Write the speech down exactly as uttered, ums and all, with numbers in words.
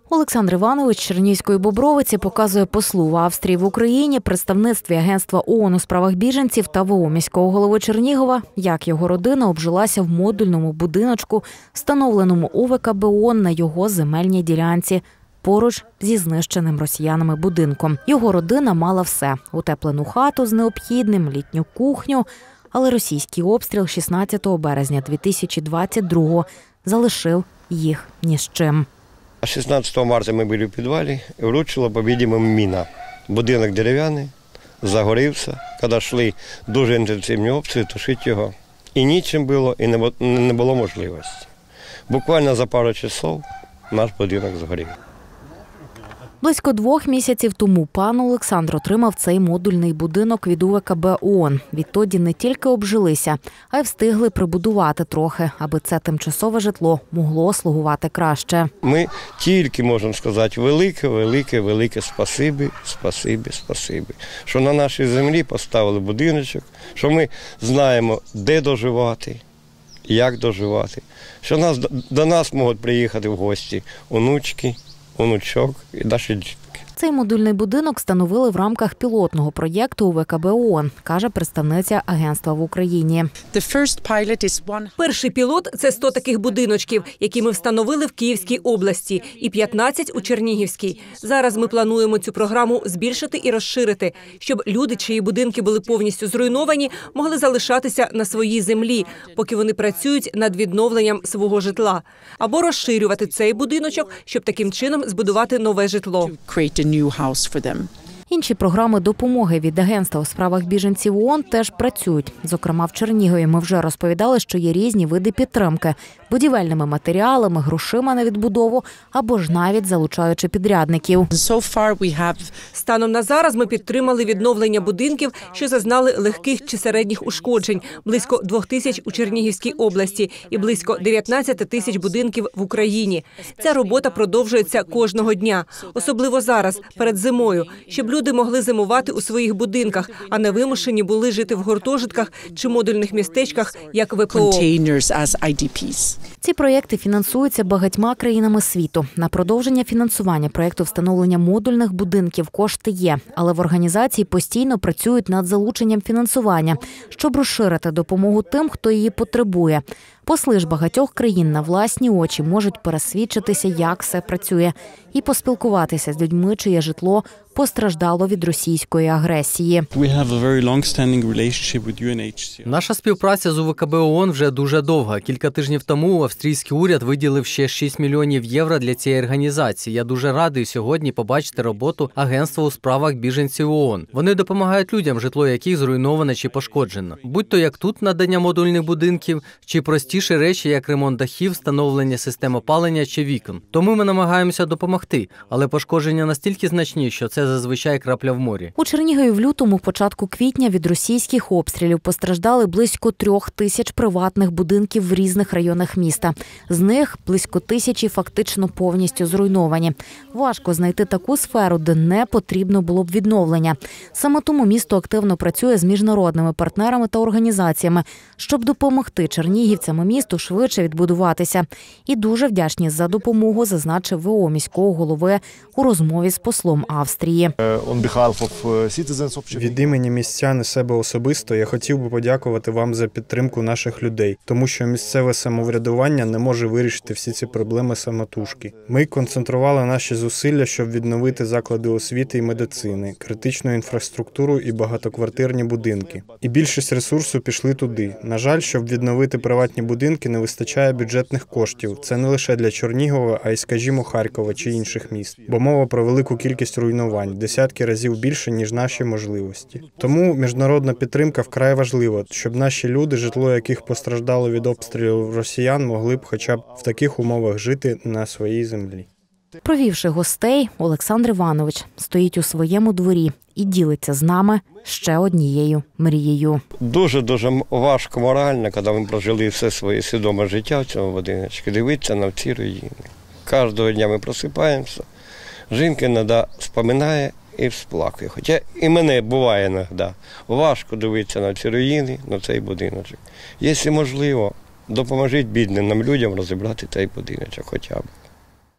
Олександр Іванович з Чернігівської Бобровиці показує послу в Австрії в Україні, представництві Агентства ООН у справах біженців та ВО міського голови Чернігова, як його родина обжилася в модульному будиночку, встановленому у ВКБ ООН на його земельній ділянці, поруч зі знищеним росіянами будинком. Його родина мала все – утеплену хату з необхідним, літню кухню, але російський обстріл шістнадцятого березня дві тисячі двадцять другого залишив їх ні з чим. шістнадцятого марта ми були в підвалі і влучила, по-видимому, міна. Будинок дерев'яний, загорівся. Коли йшли дуже інтенсивні обстріли, тушити його. І нічим було, і не було можливості. Буквально за пару часов наш будинок згорів. Близько двох місяців тому пан Олександр отримав цей модульний будинок від У В К Б ООН. Відтоді не тільки обжилися, а й встигли прибудувати трохи, аби це тимчасове житло могло слугувати краще. Ми тільки можемо сказати велике, велике, велике спасибі, спасибі, спасибі, що на нашій землі поставили будиночок, що ми знаємо, де доживати, як доживати, що нас, до нас можуть приїхати в гості онучки, онучок і наші дітки. Цей модульний будинок встановили в рамках пілотного проєкту У В К Б ООН, каже представниця агентства в Україні. Перший пілот – це сто таких будиночків, які ми встановили в Київській області, і п'ятнадцять у Чернігівській. Зараз ми плануємо цю програму збільшити і розширити, щоб люди, чиї будинки були повністю зруйновані, могли залишатися на своїй землі, поки вони працюють над відновленням свого житла. Або розширювати цей будиночок, щоб таким чином збудувати нове житло. Інші програми допомоги від Агентства у справах біженців ООН теж працюють. Зокрема, в Чернігові ми вже розповідали, що є різні види підтримки – будівельними матеріалами, грошима на відбудову або ж навіть залучаючи підрядників. Станом на зараз ми підтримали відновлення будинків, що зазнали легких чи середніх ушкоджень – близько двох тисяч у Чернігівській області і близько дев'ятнадцяти тисяч будинків в Україні. Ця робота продовжується кожного дня, особливо зараз, перед зимою, щоб люди могли зимувати у своїх будинках, а не вимушені були жити в гуртожитках чи модульних містечках, як В П О. Ці проєкти фінансуються багатьма країнами світу. На продовження фінансування проєкту встановлення модульних будинків кошти є, але в організації постійно працюють над залученням фінансування, щоб розширити допомогу тим, хто її потребує. Посли ж багатьох країн на власні очі можуть пересвідчитися, як все працює, і поспілкуватися з людьми, чиє житло постраждало від російської агресії. Наша співпраця з У В К Б ООН вже дуже довга. Кілька тижнів тому австрійський уряд виділив ще шість мільйонів євро для цієї організації. Я дуже радий сьогодні побачити роботу Агентства у справах біженців ООН. Вони допомагають людям, житло яких зруйноване чи пошкоджено. Будь-то як тут надання модульних будинків, чи простіші речі, як ремонт дахів, встановлення систем опалення чи вікон. Тому ми намагаємося допомогти, але пошкодження настільки значні, що це зазвичай крапля в морі. У Чернігові в лютому, початку квітня від російських обстрілів постраждали близько трьох тисяч приватних будинків в різних районах міста. З них близько тисячі фактично повністю зруйновані. Важко знайти таку сферу, де не потрібно було б відновлення. Саме тому місто активно працює з міжнародними партнерами та організаціями, щоб допомогти чернігівцям і місту швидше відбудуватися. І дуже вдячні за допомогу, зазначив В О міського голови у розмові з послом Австрії. Від імені містян і себе особисто я хотів би подякувати вам за підтримку наших людей, тому що місцеве самоврядування не може вирішити всі ці проблеми самотужки. Ми концентрували наші зусилля, щоб відновити заклади освіти і медицини, критичну інфраструктуру і багатоквартирні будинки. І більшість ресурсу пішли туди. На жаль, щоб відновити приватні будинки, не вистачає бюджетних коштів. Це не лише для Чернігова, а й, скажімо, Харкова чи інших міст. Бо мова про велику кількість руйнувань, десятки разів більше, ніж наші можливості. Тому міжнародна підтримка вкрай важлива, щоб наші люди, житло яких постраждало від обстрілів росіян, могли б хоча б в таких умовах жити на своїй землі. Провівши гостей, Олександр Іванович стоїть у своєму дворі і ділиться з нами ще однією мрією. Дуже-дуже важко морально, коли ми прожили все своє свідоме життя в цьому будиночку, дивитися на ці руїни. Кожного дня ми просипаємося, жінка іноді споминає і всплакує. Хоча і мене буває іноді важко дивитися на ці руїни, на цей будиночок. Якщо можливо, допоможіть бідним нам людям розібрати цей будиночок хоча б.